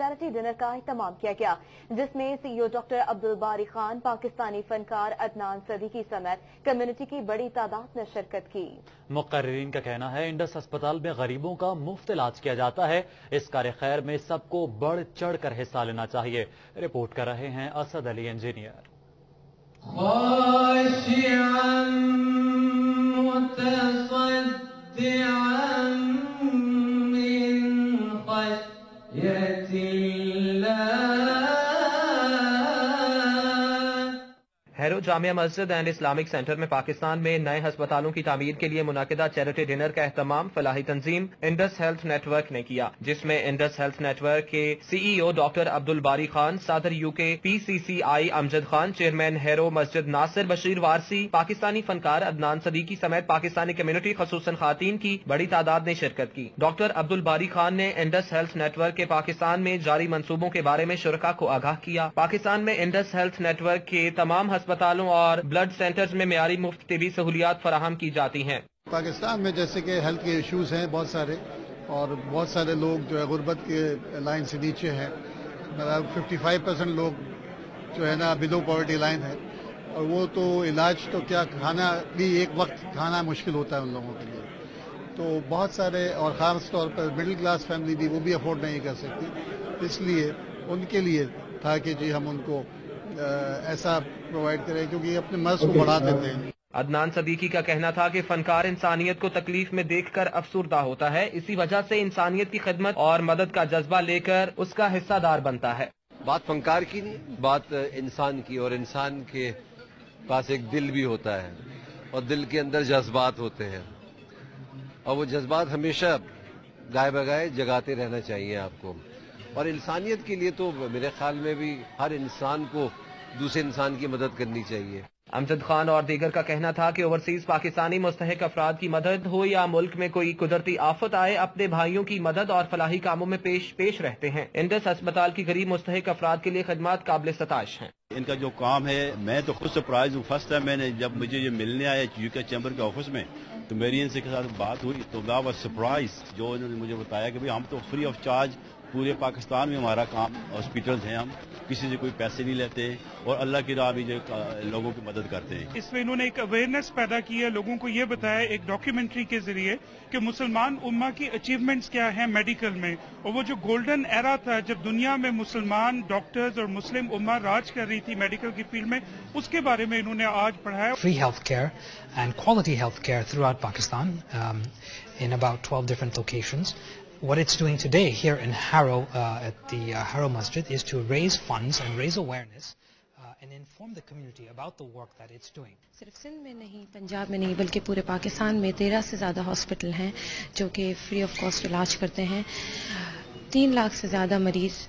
Charity dinner का एहतमाम किया गया, जिसमें CEO डॉक्टर अब्दुल बारी खान, पाकिस्तानी फनकार अदनान सदीकी समेत कम्युनिटी की बड़ी तादाद ने शिरकत की। मुकर्रिरीन का कहना है इंडस अस्पताल में गरीबों का मुफ्त इलाज किया जाता है। इस कार्य खैर में सबको बढ़ चढ़ कर हिस्सा लेना चाहिए। रिपोर्ट कर रहे हैं Asad Ali engineer. Harrow Jamia Masjid and Islamic centre में पाकिस्तान में नए अस्पतालों की तामीर के लिए मुनाकिदा चैरिटी डिनर का एहतमाम फलाही तंजीम इंडस हेल्थ नेटवर्क ने किया, जिसमें इंडस हेल्थ नेटवर्क के CEO डॉक्टर अब्दुल बारी खान, सदर UK PCCI Amjad Khan, chairman Harrow Masjid Nasir Bashir Warsi, Pakistani फनकार अदनान सदीकी समेत पाकिस्तानी कम्युनिटी खसूसन खातीन की बड़ी तादाद ने शिरकत की। डॉक्टर अब्दुल बारी खान ने इंडस हेल्थ नेटवर्क के पाकिस्तान में जारी मंसूबों के बारे में शुरका को आगाह किया। पाकिस्तान में इंडस हेल्थ नेटवर्क के तमाम अस्पतालों और ब्लड सेंटर्स में मेयारी मुफ्त तिबी सहूलियात फराहम की जाती हैं। पाकिस्तान में जैसे कि हेल्थ के इश्यूज हैं बहुत सारे, और बहुत सारे लोग जो है गुर्बत के लाइन से नीचे हैं। 55% लोग जो है ना बिलो पॉवर्टी लाइन है, और वो तो इलाज तो क्या, खाना भी एक वक्त खाना मुश्किल होता है उन लोगों के लिए। तो बहुत सारे, और खास तौर पर मिडिल क्लास फैमिली भी, वो भी अफोर्ड नहीं कर सकती। इसलिए उनके लिए था कि जी हम उनको ऐसा प्रोवाइड करें, क्योंकि अपने मर्ज को बढ़ा देते हैं। अदनान सदीकी का कहना था कि फनकार इंसानियत को तकलीफ में देखकर अफसुर्दा होता है, इसी वजह से इंसानियत की खिदमत और मदद का जज्बा लेकर उसका हिस्सादार बनता है। बात फनकार की नहीं, बात इंसान की, और इंसान के पास एक दिल भी होता है और दिल के अंदर जज्बात होते हैं, और वो जज्बात हमेशा गाए बगाए जगाते रहना चाहिए आपको। और इंसानियत के लिए तो मेरे ख्याल में भी हर इंसान को दूसरे इंसान की मदद करनी चाहिए। अमजद खान और दीगर का कहना था कि ओवरसीज पाकिस्तानी मुस्तहिक अफराद की मदद हो या मुल्क में कोई कुदरती आफत आए, अपने भाइयों की मदद और फलाही कामों में पेश रहते हैं। इंडस अस्पताल की गरीब मुस्तहिक अफराद के लिए खदमात काबिल सताइश हैं। इनका जो काम है, मैं तो खुद सरप्राइज हूँ। फर्स्ट टाइम मैंने जब मुझे ये मिलने आया UK चैम्बर के ऑफिस में, तो मेरी इनसे के साथ बात हुई, तो मैं वाज सरप्राइज जो इन्होंने मुझे बताया कि भाई हम तो फ्री ऑफ चार्ज पूरे पाकिस्तान में हमारा काम, हॉस्पिटल्स हैं, हम किसी से कोई पैसे नहीं लेते और अल्लाह की राह भी जो लोगों की मदद करते हैं। इसमें इन्होंने एक अवेयरनेस पैदा की है, लोगों को ये बताया एक डॉक्यूमेंट्री के जरिए कि मुसलमान उम्मा की अचीवमेंट्स क्या है मेडिकल में, और वो जो गोल्डन एरा था जब दुनिया में मुसलमान डॉक्टर्स और मुस्लिम उम्मा राज कर रही थी मेडिकल की फील्ड में, उसके बारे में इन्होंने आज पढ़ाया। Free healthcare and quality healthcare throughout Pakistan in about 12 different locations. What it's doing today here in Harrow, at the Harrow Masjid, is to raise funds and raise awareness and inform the community about the work that it's doing. सिर्फ सिंध में नहीं, पंजाब में नहीं, बल्कि पूरे पाकिस्तान में 13 से ज़्यादा हॉस्पिटल हैं जो कि फ्री ऑफ कॉस्ट इलाज करते हैं। 3 लाख से ज़्यादा मरीज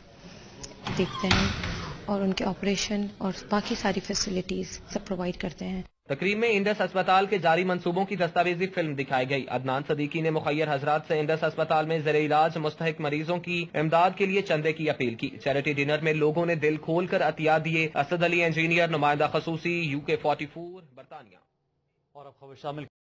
देखते हैं और उनके ऑपरेशन और बाकी सारी फैसिलिटीज़ सब प्रोवाइड करते हैं। तकरीब में इंडस अस्पताल के जारी मंसूबों की दस्तावेजी फिल्म दिखाई गई। अदनान सदीकी ने मुखय्यर हजरात से इंडस अस्पताल में ज़र इलाज मुस्तहिक मरीजों की इमदाद के लिए चंदे की अपील की। चैरिटी डिनर में लोगों ने दिल खोल कर अतिया दिए। असद अली इंजीनियर, नुमाइंदा खसूसी UK 44 बरतानिया। और अब खबर शामिल